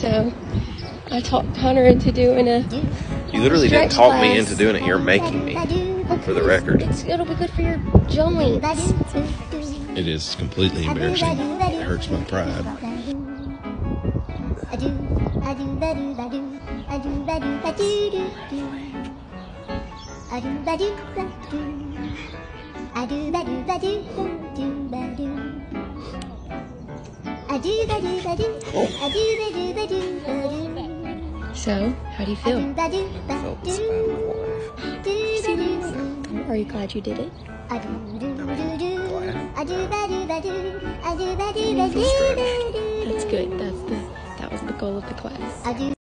So I talked Connor into doing a You literally didn't stretch talk me class. into doing it. You're making me, for the record. It'll be good for your joints. It is completely embarrassing. It hurts my pride. So, how do you feel? I felt this about my life. Serious? Are you glad you did it? Glad. That's good. That was the goal of the class.